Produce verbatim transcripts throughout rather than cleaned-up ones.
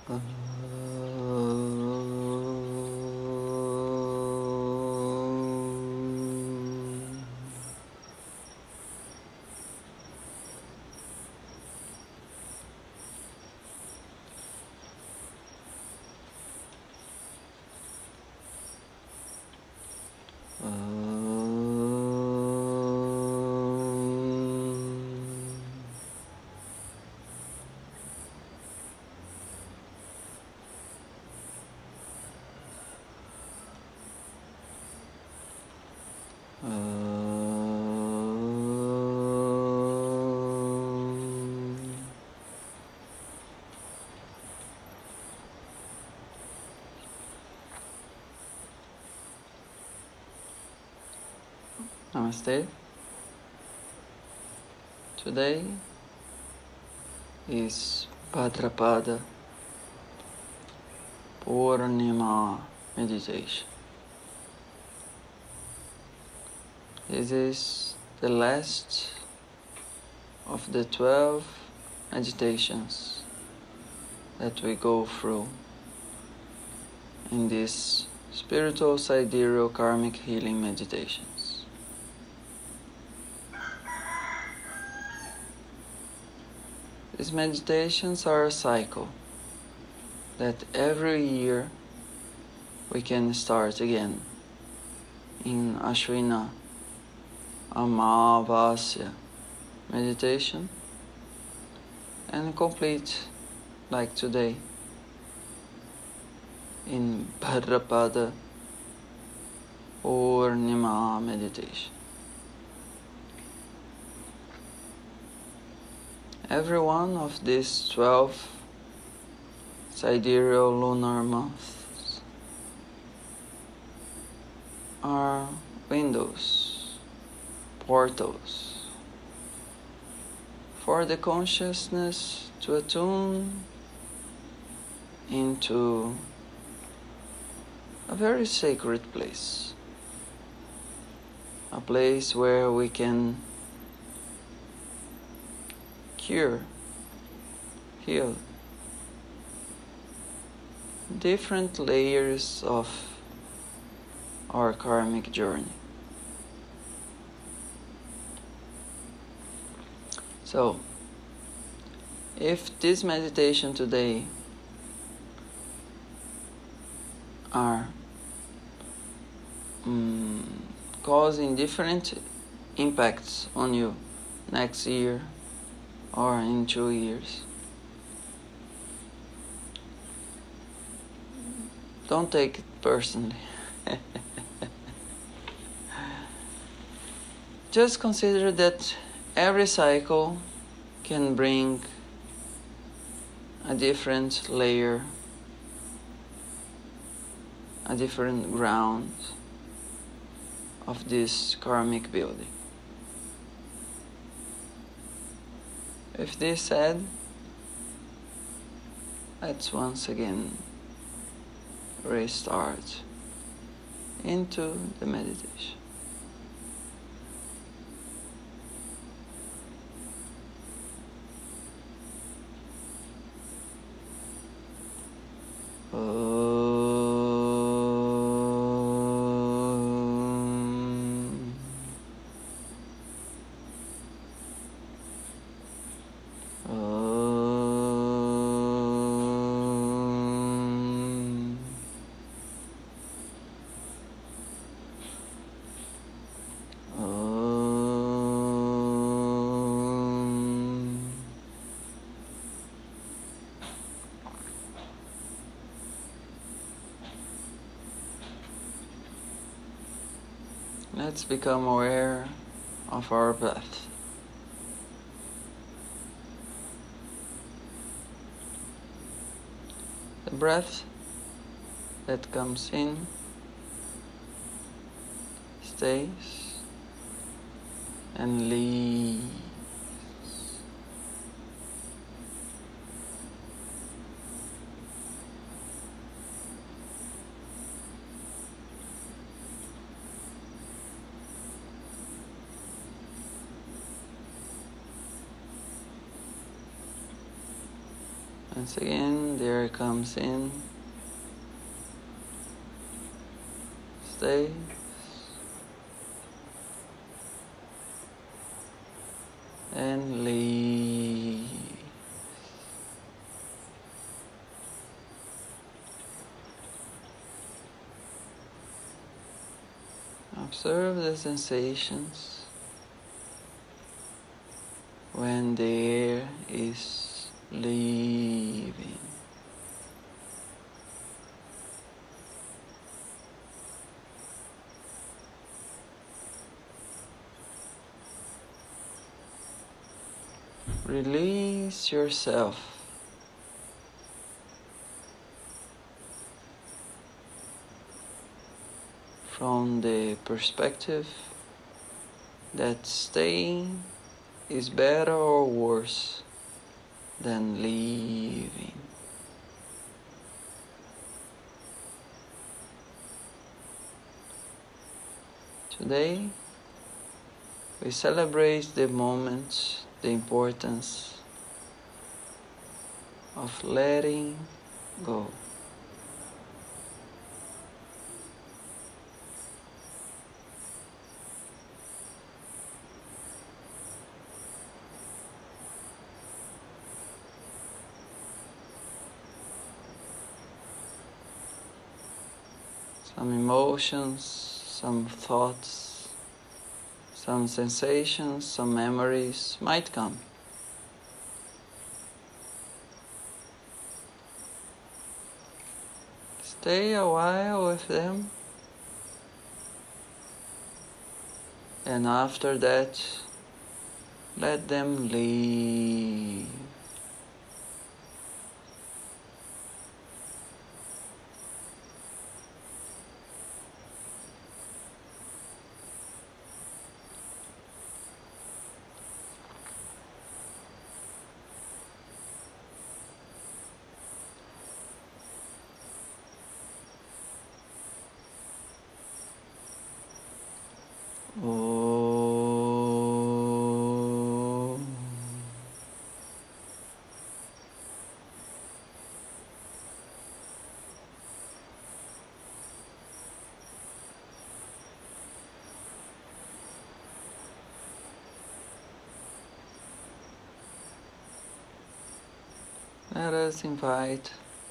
Uh, Namaste. Today is Bhadrapada Purnima meditation. This is the last of the twelve meditations that we go through in this spiritual sidereal karmic healing meditations. These meditations are a cycle that every year we can start again in Ashwina Amavasya meditation and complete like today in Bhadrapada Purnima meditation. Every one of these twelve sidereal lunar months are windows, portals for the consciousness to attune into a very sacred place, a place where we can cure, heal different layers of our karmic journey. So, if this meditation today are um, causing different impacts on you next year or in two years, don't take it personally. Just consider that every cycle can bring a different layer, a different ground of this karmic building. With this said, let's once again restart into the meditation. Let's become aware of our breath. The breath that comes in stays and leaves. Once again, the air comes in, stays, and leaves. Observe the sensations when the air is leaving. Release yourself from the perspective that staying is better or worse than leaving. Today, we celebrate the moment, the importance of letting go. Some emotions, some thoughts, some sensations, some memories might come. Stay a while with them, and after that, let them leave. Oh. Let us invite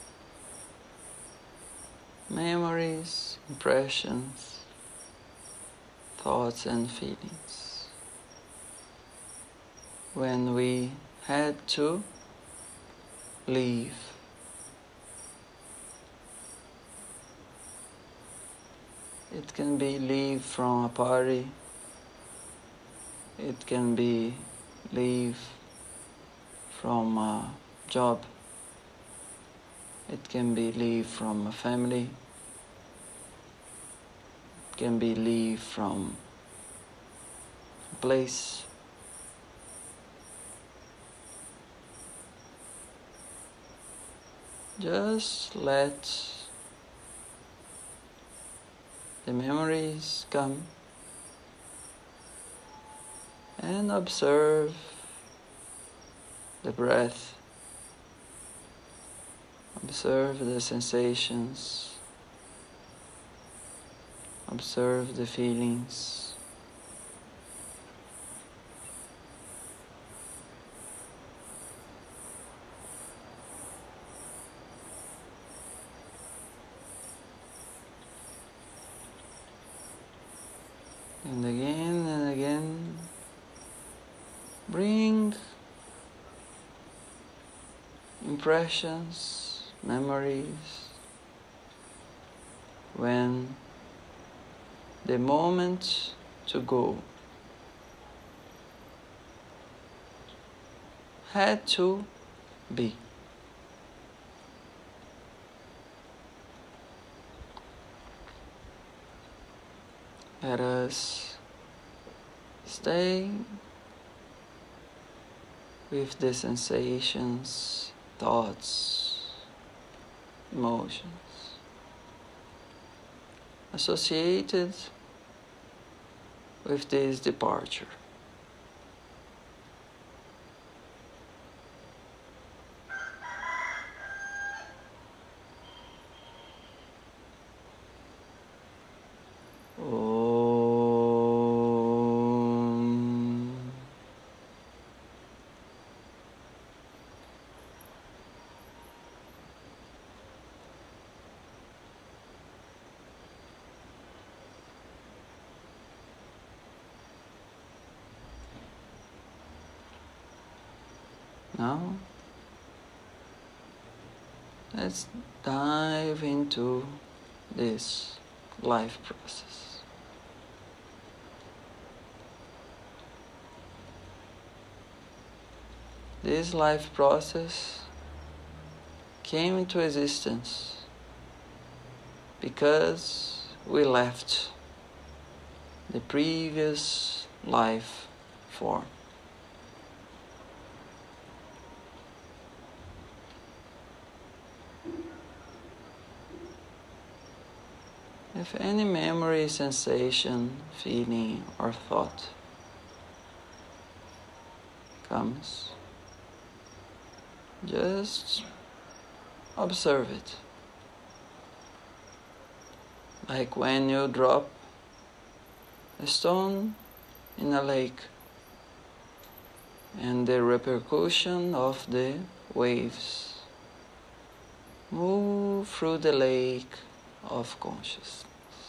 memories, impressions, thoughts and feelings when we had to leave. It can be leave from a party, it can be leave from a job, it can be leave from a family, it can be leave from a place. Just let the memories come and observe the breath, observe the sensations, observe the feelings. And again and again, bring impressions, memories, when the moment to go had to be. Let us stay with the sensations, thoughts, emotions associated with this departure. Now, let's dive into this life process. This life process came into existence because we left the previous life form. If any memory, sensation, feeling, or thought comes, just observe it. Like when you drop a stone in a lake and the repercussion of the waves move through the lake of consciousness.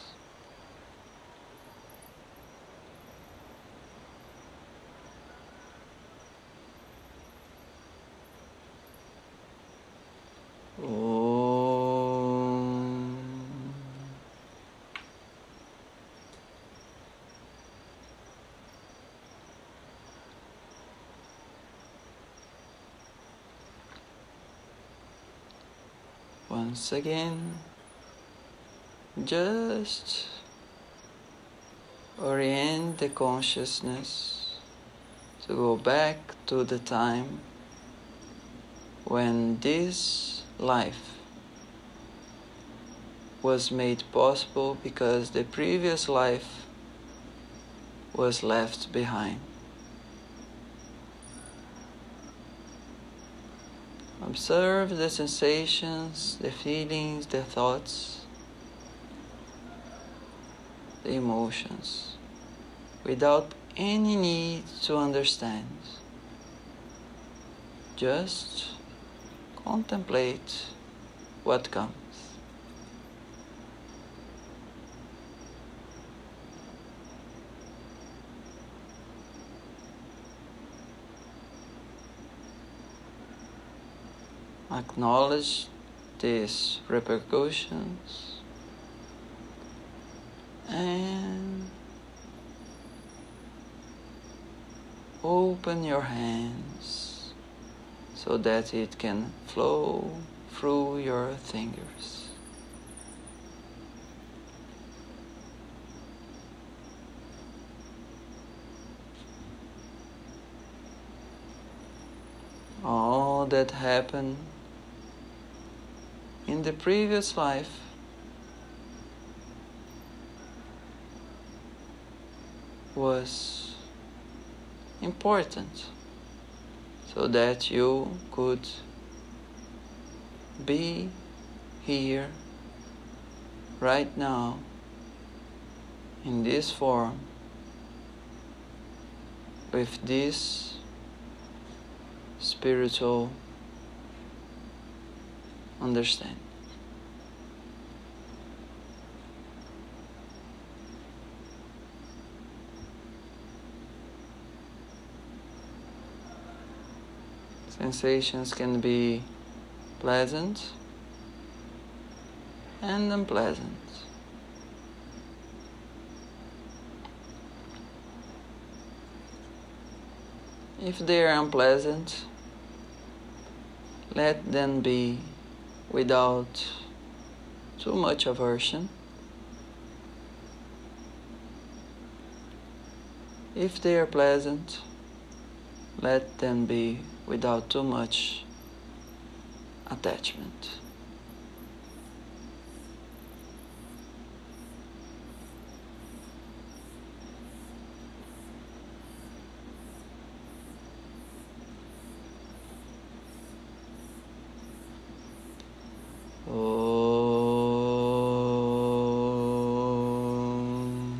Om. Once again, just orient the consciousness to go back to the time when this life was made possible because the previous life was left behind. Observe the sensations, the feelings, the thoughts, the emotions, without any need to understand. Just contemplate what comes. Acknowledge these repercussions and open your hands so that it can flow through your fingers. All that happened in the previous life was important so that you could be here right now in this form with this spiritual understanding. Sensations can be pleasant and unpleasant. If they are unpleasant, let them be without too much aversion. If they are pleasant, let them be without too much attachment. Om.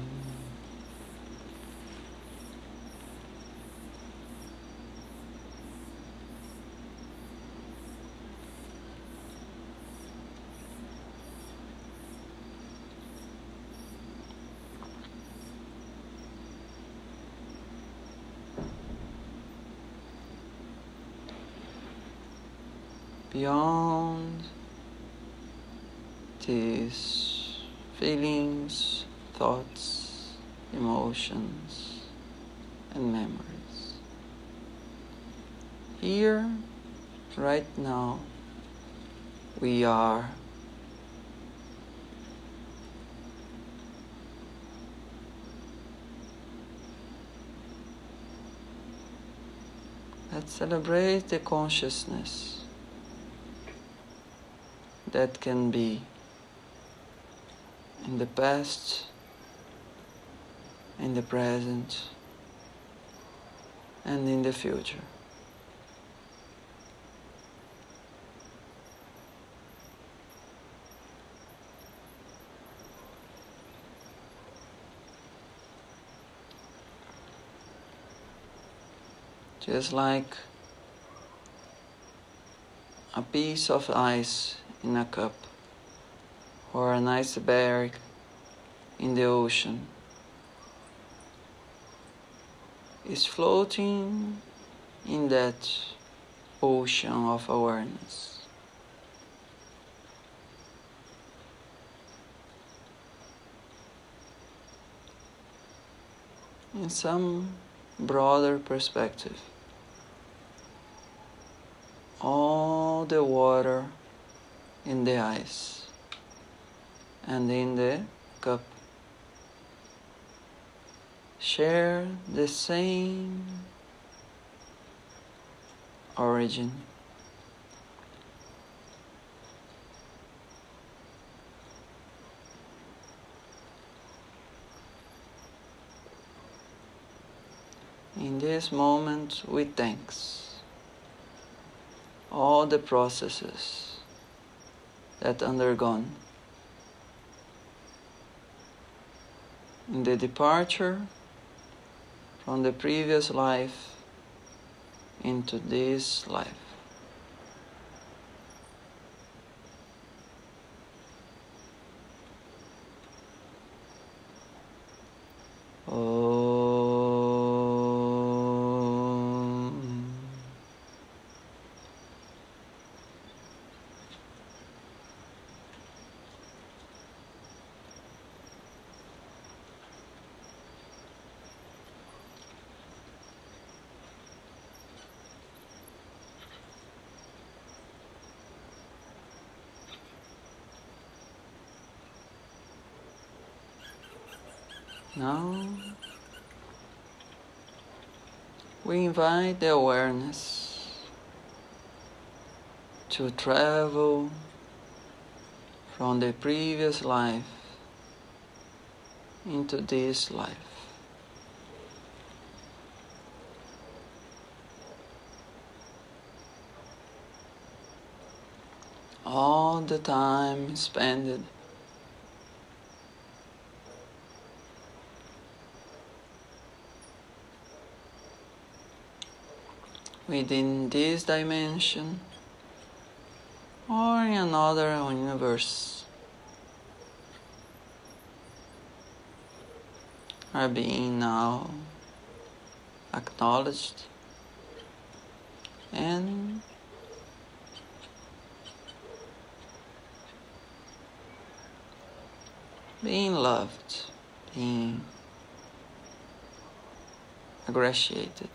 beyond these feelings, thoughts, emotions, and memories. Here, right now, we are let's celebrate the consciousness that can be in the past, in the present, and in the future. Just like a piece of ice in a cup, or an iceberg in the ocean, is floating in that ocean of awareness. In some broader perspective, all the water in the ice and in the cup share the same origin. In this moment, we thanks all the processes that undergone in the departure from the previous life into this life. Oh. Now, we invite the awareness to travel from the previous life into this life. All the time spent within this dimension or in another universe are being now acknowledged and being loved, being appreciated.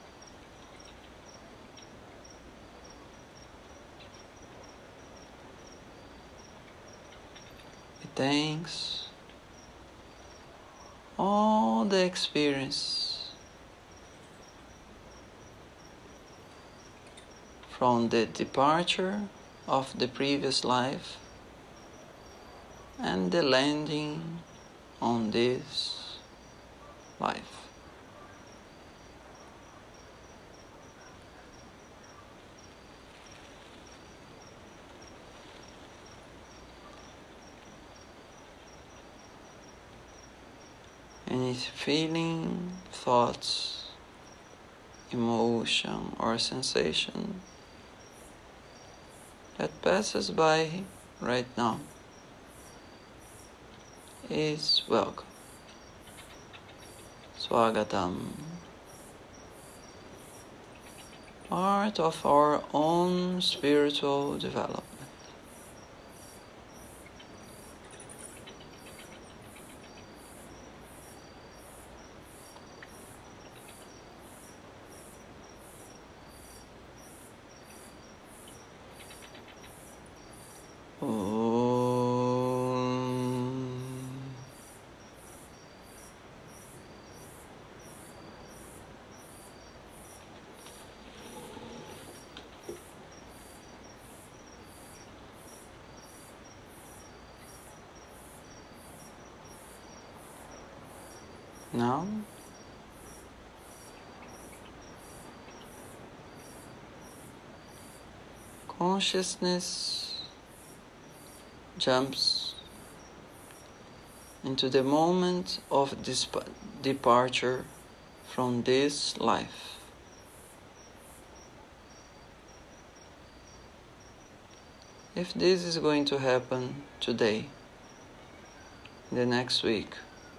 Thanks all the experience from the departure of the previous life and the landing on this life. Any feeling, thoughts, emotion, or sensation that passes by right now is welcome. Swagatam. part of our own spiritual development. Now, consciousness jumps into the moment of disp- departure from this life. If this is going to happen today, the next week,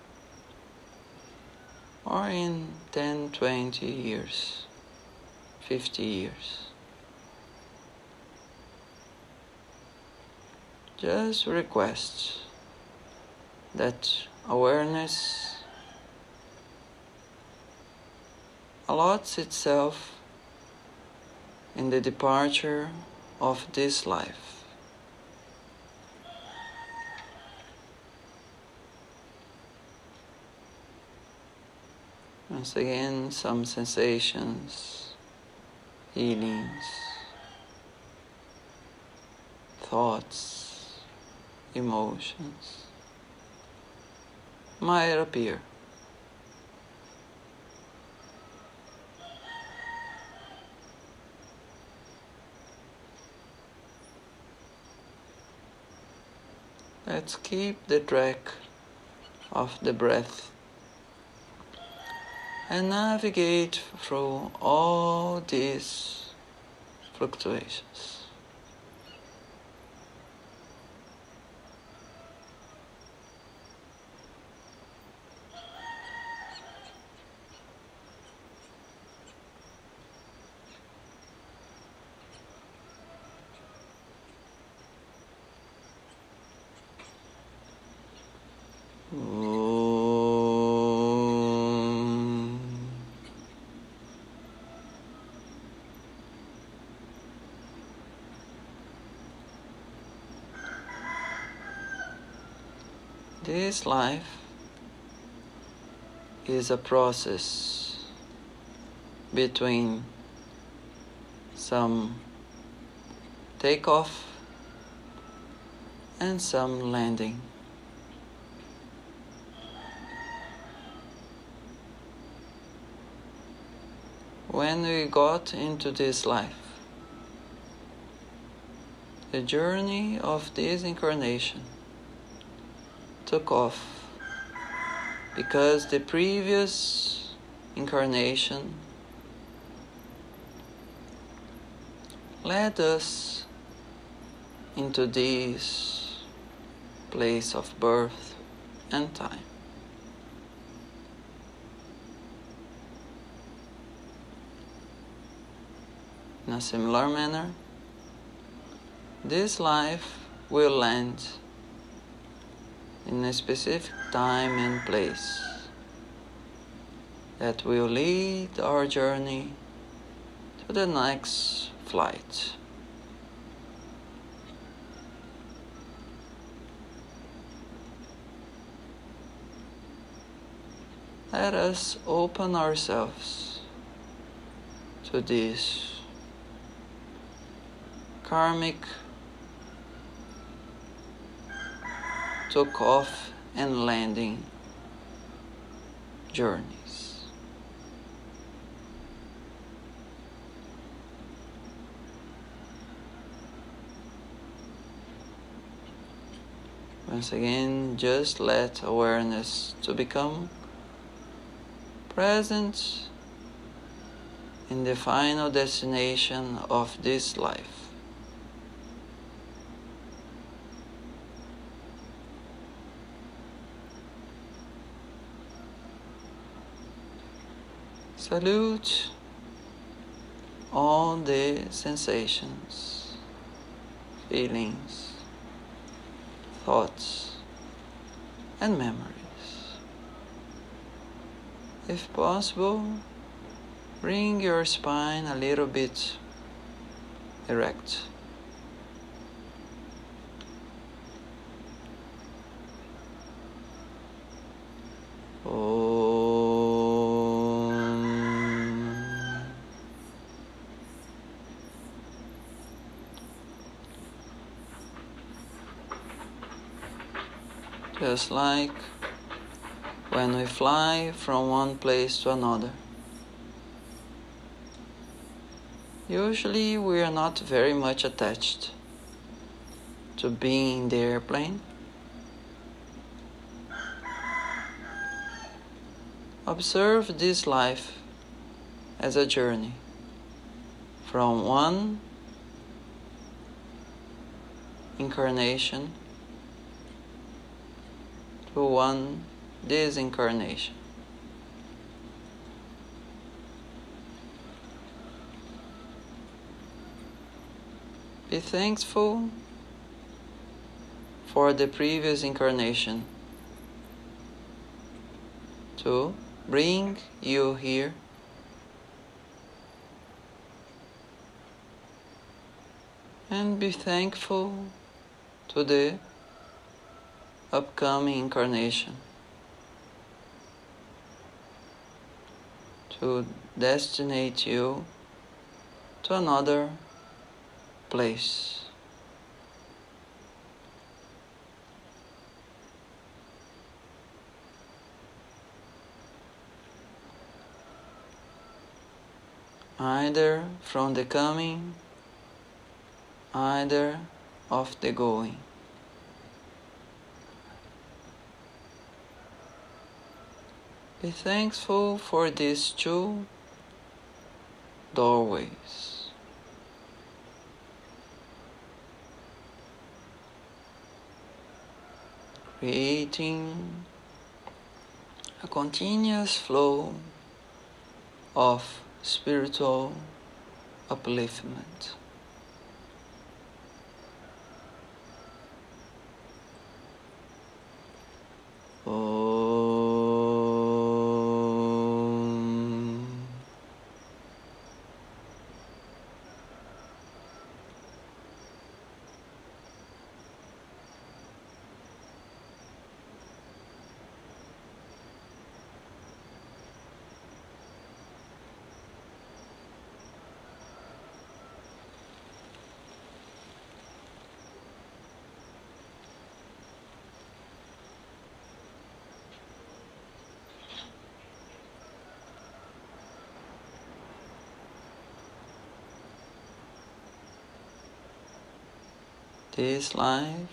or in ten, twenty years, fifty years, just request that awareness allots itself in the departure of this life. Once again, some sensations, feelings, thoughts, emotions might appear. Let's keep the track of the breath and navigate through all these fluctuations. This life is a process between some takeoff and some landing. When we got into this life, the journey of this incarnation took off because the previous incarnation led us into this place of birth and time. In a similar manner, this life will land in a specific time and place that will lead our journey to the next flight. Let us open ourselves to this karmic took off and landing journeys. Once again, just let awareness to become present in the final destination of this life. Salute all the sensations, feelings, thoughts, and memories. If possible, bring your spine a little bit erect. Just like when we fly from one place to another. Usually we are not very much attached to being in the airplane. Observe this life as a journey from one incarnation to one disincarnation. Be thankful for the previous incarnation to bring you here. And be thankful to the upcoming incarnation to destinate you to another place. Either from the coming, either of the going. Be thankful for these two doorways. Creating a continuous flow of spiritual upliftment. Om. This life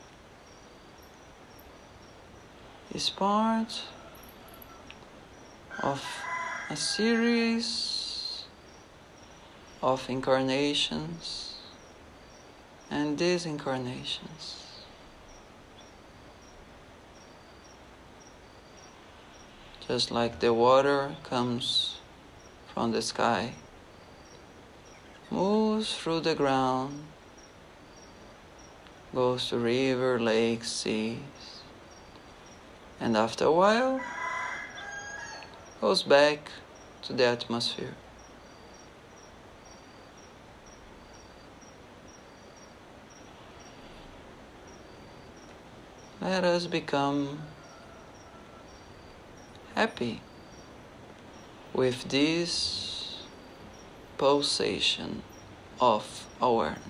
is part of a series of incarnations and disincarnations. Just like the water comes from the sky, moves through the ground, goes to river, lakes, seas, and after a while goes back to the atmosphere. Let us become happy with this pulsation of awareness.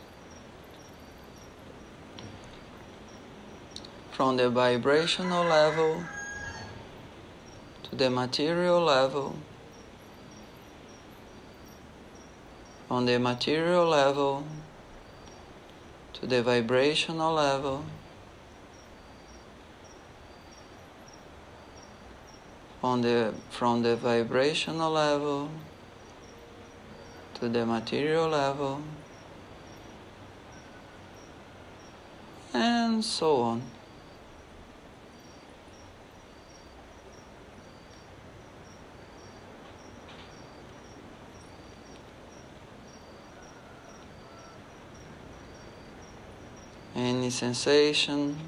From the vibrational level to the material level, from the material level to the vibrational level, from the, from the vibrational level to the material level, and so on. any sensation,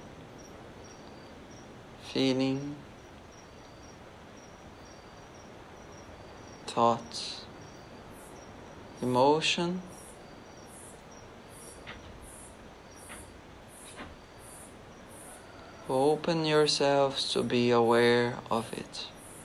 feeling, thought, emotion, open yourselves to be aware of it.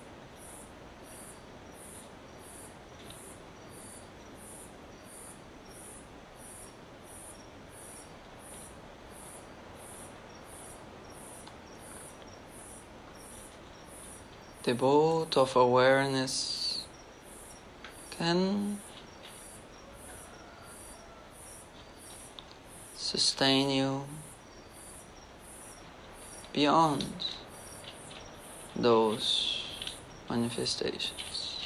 The boat of awareness can sustain you beyond those manifestations.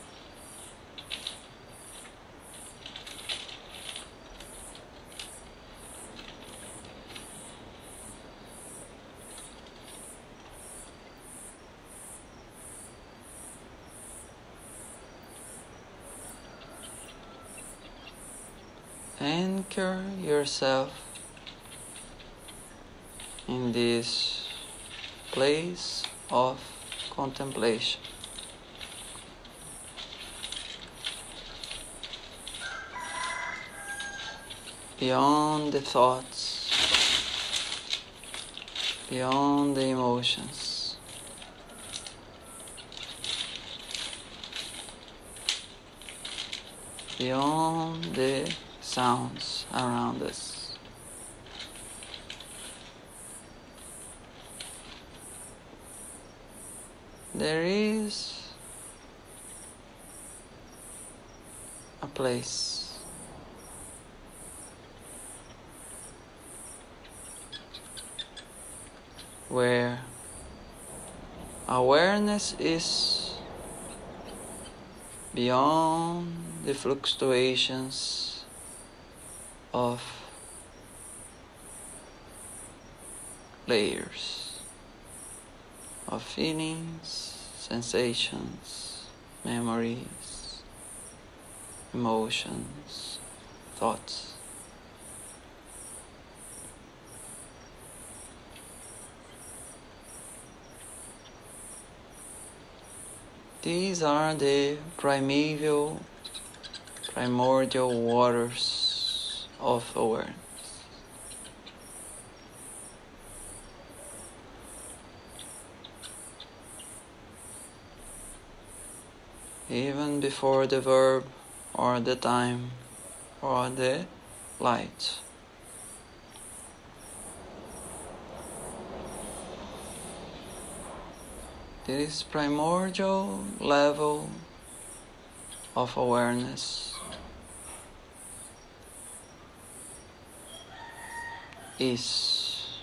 Anchor yourself in this place of contemplation. Beyond the thoughts, beyond the emotions, beyond the sounds around us. There is a place where awareness is beyond the fluctuations of layers of feelings, sensations, memories, emotions, thoughts. These are the primeval, primordial waters of awareness. Even before the verb or the time or the light. This primordial level of awareness is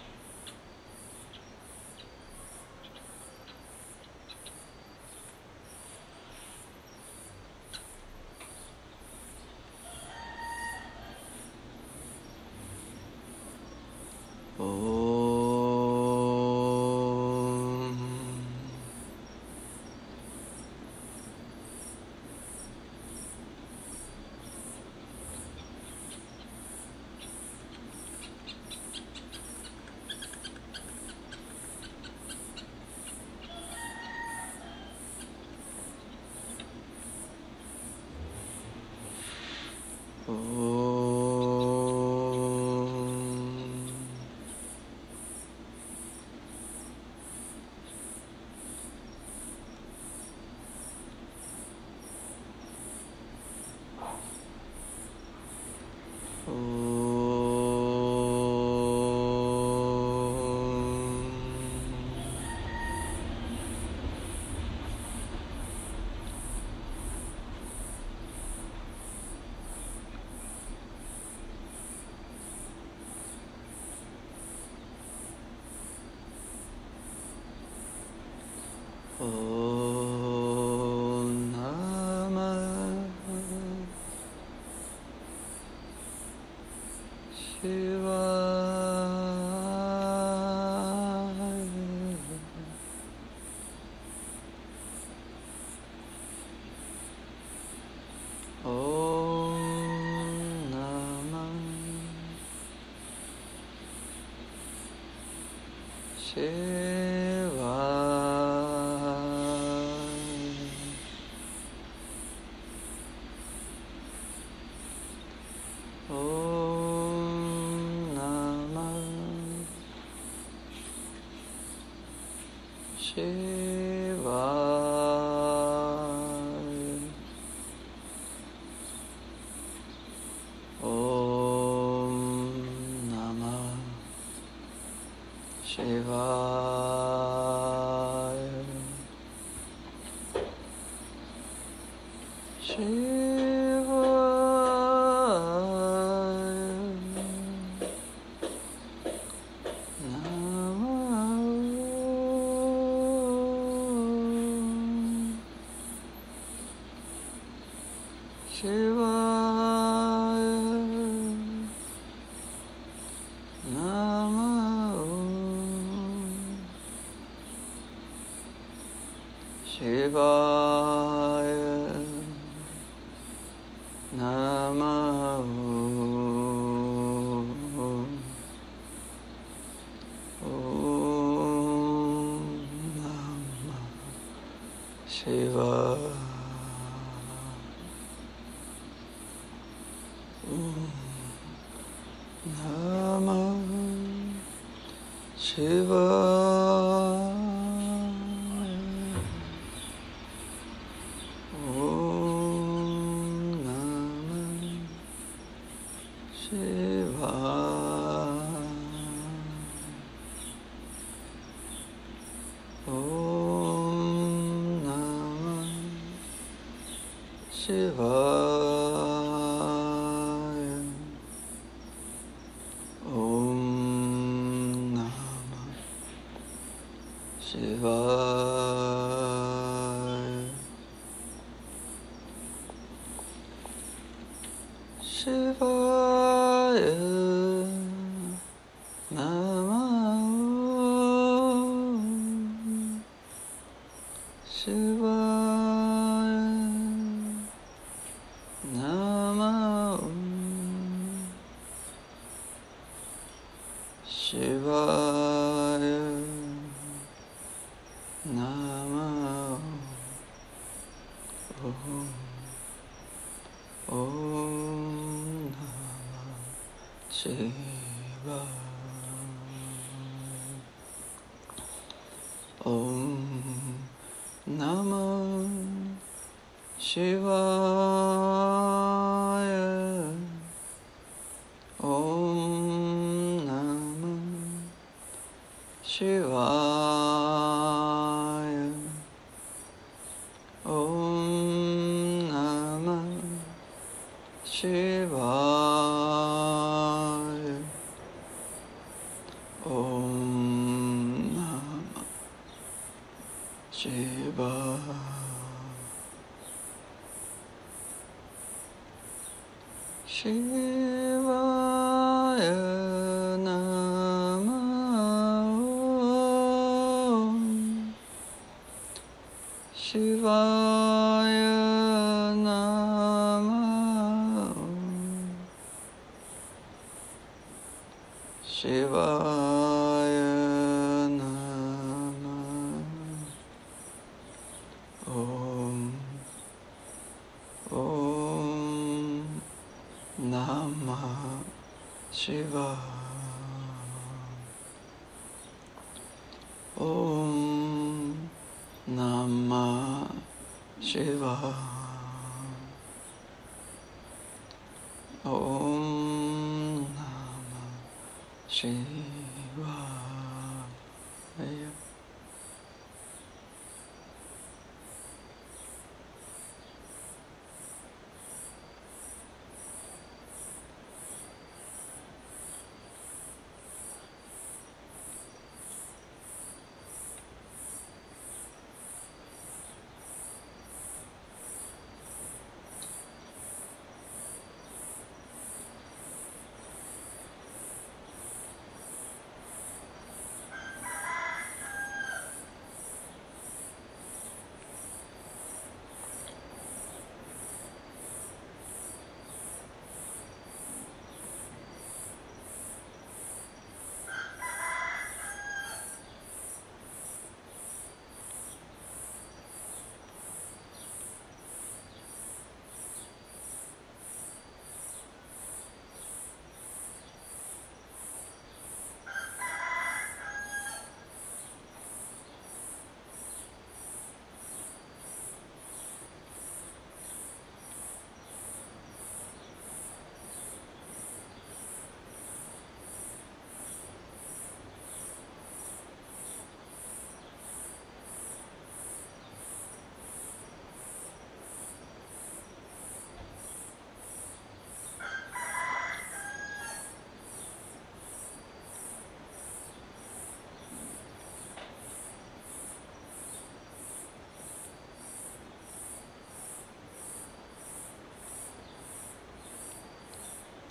Om Namah Shivaya. Om Namah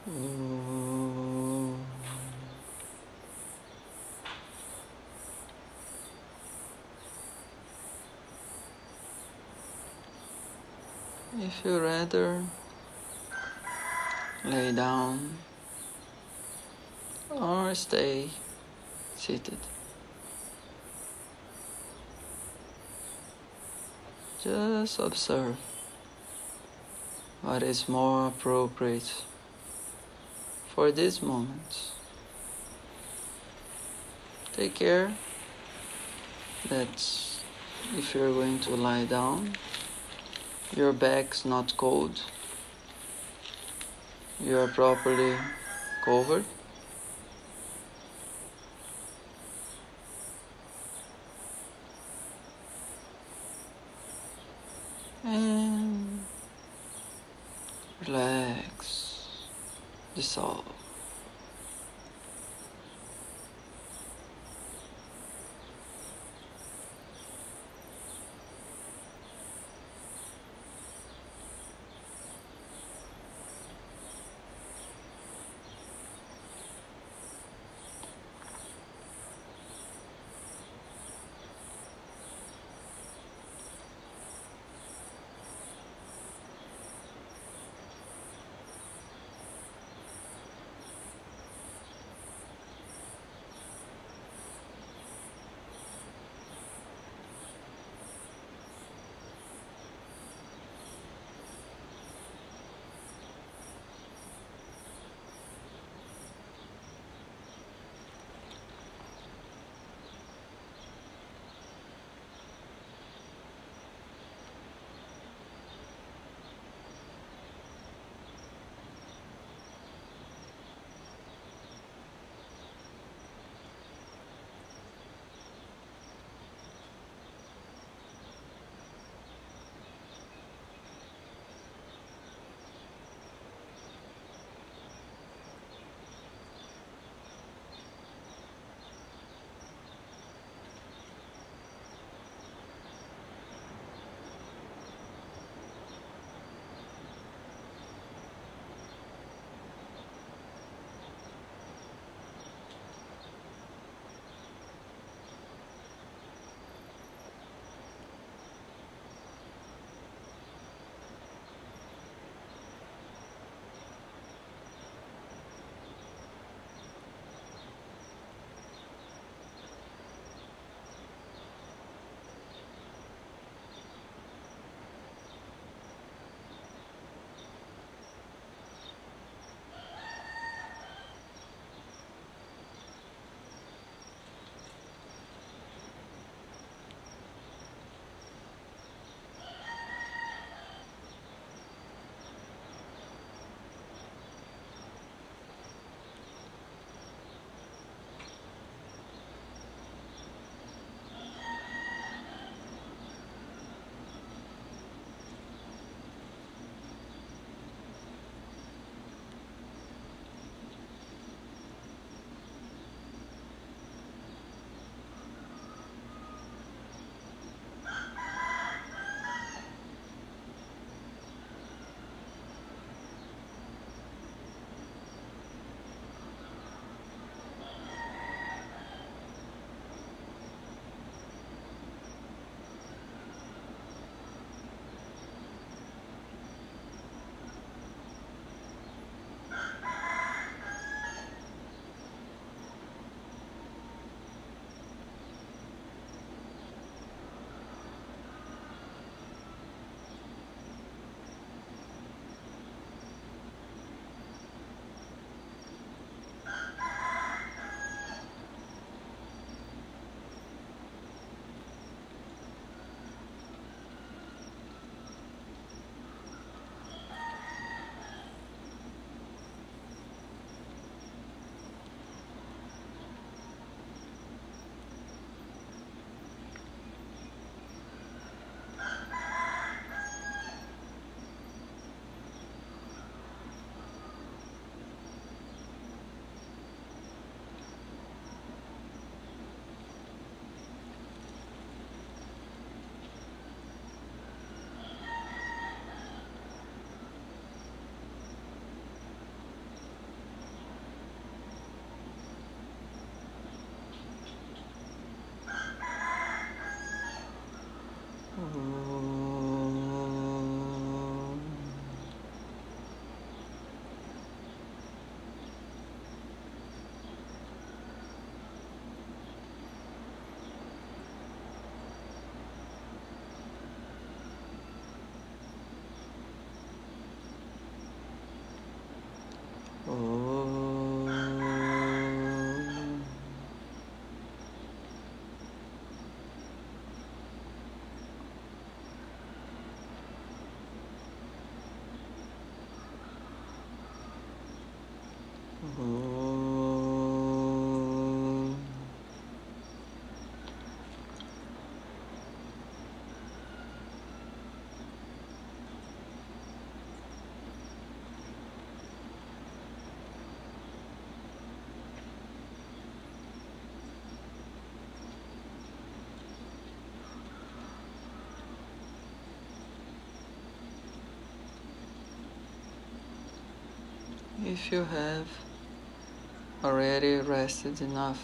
Ooh. If you rather lay down or stay seated, just observe what is more appropriate for this moment. Take care that if you're going to lie down, your back's not cold, you are properly covered. And relax, dissolve. if you have already rested enough,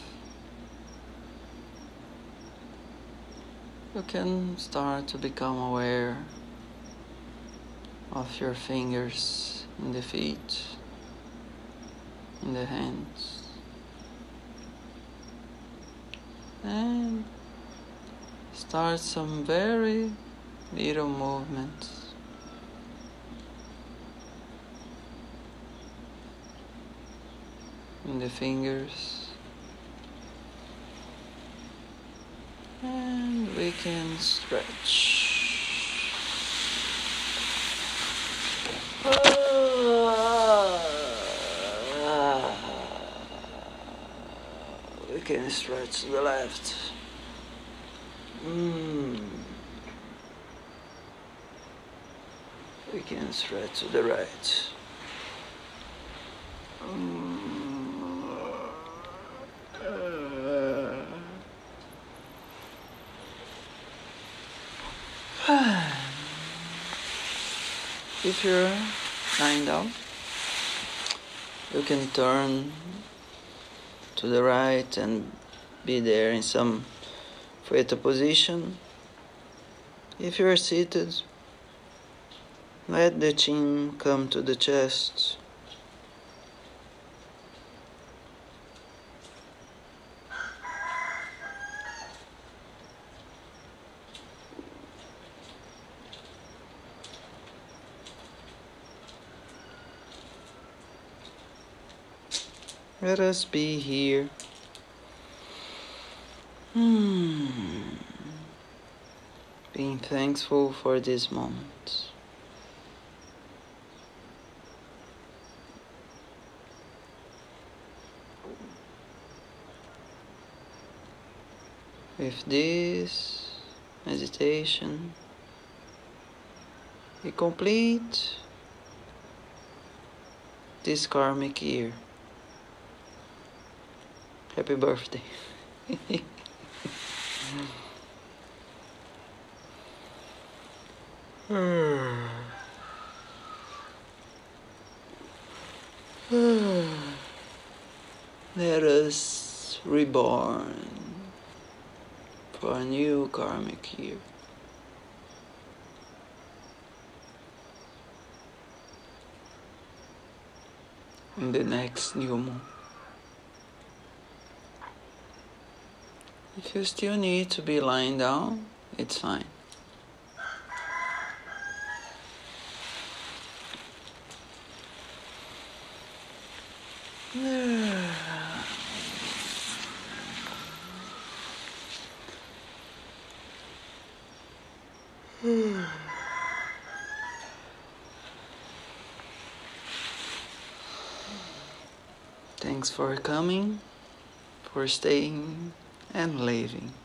you can start to become aware of your fingers in the feet, in the hands, and start some very little movements. In the fingers, and we can stretch. We can stretch to the left. Mm. We can stretch to the right. Mm. If you're lying down, you can turn to the right and be there in some fetal position. If you're seated, let the chin come to the chest. Let us be here. Hmm. Being thankful for this moment. With this meditation, we complete this karmic year. Happy birthday. Let us reborn for a new karmic year. In the next new moon. If you still need to be lying down, it's fine. Thanks for coming, for staying and living.